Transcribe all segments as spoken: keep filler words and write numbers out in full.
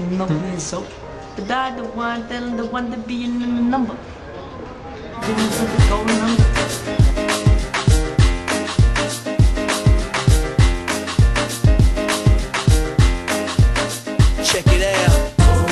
Nothing so. But I the one telling the one to be in the number. Doing to the golden number. Check it out.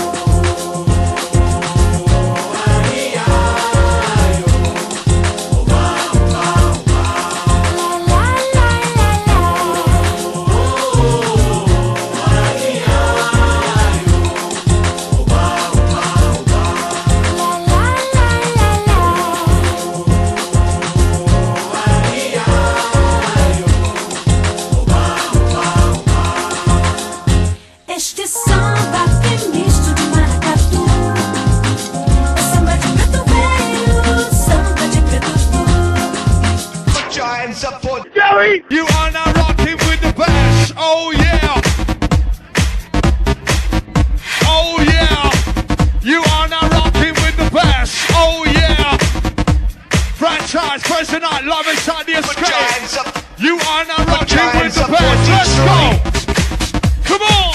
Este samba tem misto de maracatu, é samba de preto velho, samba de preto novo. Put your hands up for Gary! You are now rocking with the bash. Oh yeah. Oh yeah. You are now rocking with the bash. Oh yeah. Franchise, President Night, Love Inside the Put your Escape. hands up. You are now Put rocking your with hands the up bash. for Let's Detroit. go. Come on.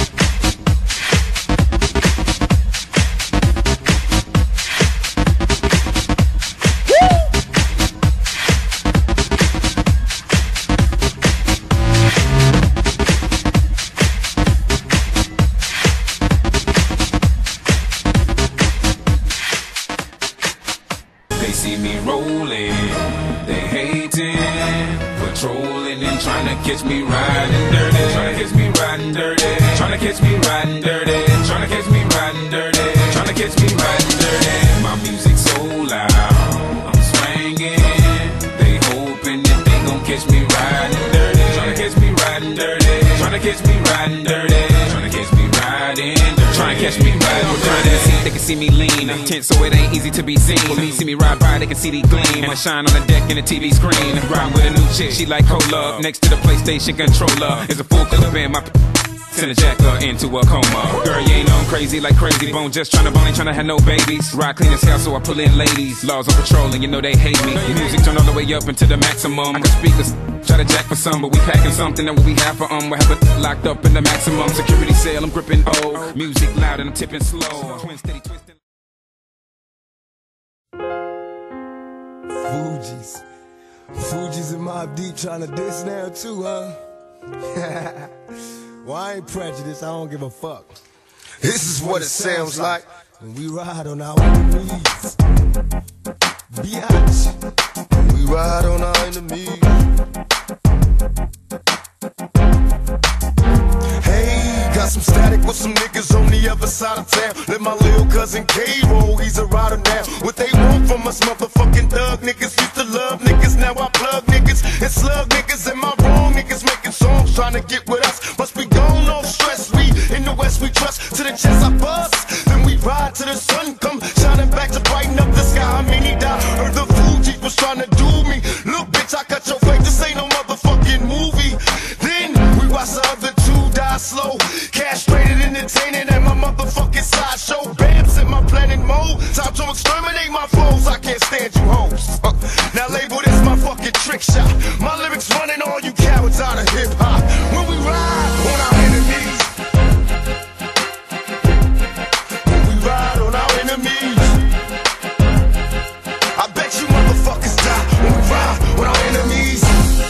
They see me rolling, they hating, patrolling and trying to catch me riding dirty, trying to catch me riding dirty, trying to catch me riding dirty, trying to catch me riding dirty, trying to catch me riding dirty. My music so loud, I'm swinging, they hoping that they gon' catch me riding dirty, trying to catch me riding dirty, trying to catch me riding dirty, trying to catch me riding dirty, trying to catch me riding dirty. They can see me lean, tense so it ain't easy to be seen. When me see me ride by, they can see the gleam. And I shine on the deck in the T V screen. Ride with a new chick, she like cola. Next to the PlayStation controller is a full clip in my send a jacker into a coma. Girl, you ain't on crazy like Crazy Bone. Just tryna bone, ain't tryna have no babies. Ride clean as hell, so I pull in ladies. Laws on patrol, and you know they hate me. Music turn all the way up into the maximum. I can speak this, try to jack for some, but we packing something that what we have for um. We have it locked up in the maximum security cell. I'm gripping O. Music loud and I'm tipping slow. Twin steady twisting. Fugees. Fugees and Mobb Deep trying to diss now too, huh? Well, I ain't prejudiced, I don't give a fuck. This is what it sounds like when we ride on our enemies. Biatch. We ride on our enemies. Hey, got some static with some niggas on the other side of town. Let my little cousin K roll, he's a rider now. What they want from us motherfucking thug niggas. Used to love niggas, now I plug niggas and slug niggas. Am I wrong? Niggas making songs trying to get with us. Must be gone, no stress. We in the West, we trust. To the chest I bust, then we ride to the sun come shining back to brighten up the sky. I mean he died. Heard the Fugees was trying to do me. Look, bitch, I cut your face. This ain't no motherfucking movie. Then we watch the other two die slow, castrated, entertaining at my motherfucking sideshow. Bams in my planet mode. Time to exterminate my foes. I can't stand you hoes. Uh, now label this my fucking trick shot. My lyrics running all you cowards out of hip hop. When we ride on our enemies. When we ride on our enemies. I bet you motherfuckers die when we ride on our enemies.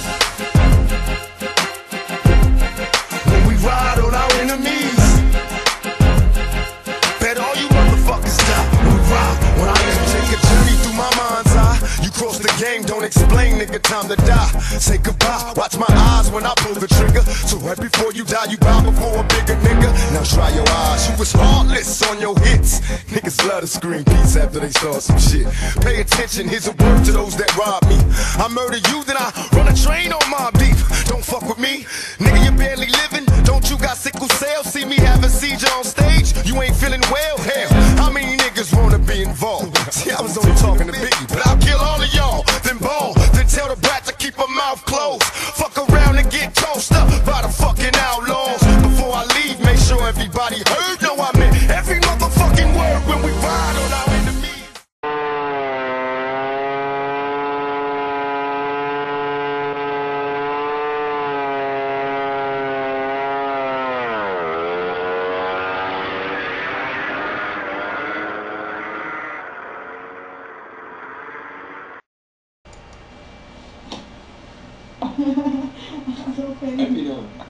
When we ride on our enemies. Bet all you motherfuckers die when we ride on our enemies. Take a journey through my mind's eye. You cross the game, don't explain, nigga, time to die. Say goodbye, watch my eyes when I pull the trigger. So right before you die, you bow before a bigger nigga. Now dry your eyes, you was heartless on your hits. Niggas love to scream peace after they start some shit. Pay attention, here's a word to those that rob me. I murder you, then I run a train on Mobb Deep. Don't fuck with me, nigga, you barely living. Don't you got sickle cell? See me have a seizure on stage? You ain't feeling well? Hell, how many niggas wanna be involved? See, I was only talking to Biggie, but I'll kill all of y'all. Then ball, then tell the brat to keep her mouth closed. Fuck around and get tossed up by the fucking outlaws. Before I leave, make sure everybody heard. No, I meant every motherfucking word when we ride on our enemies. How you doing?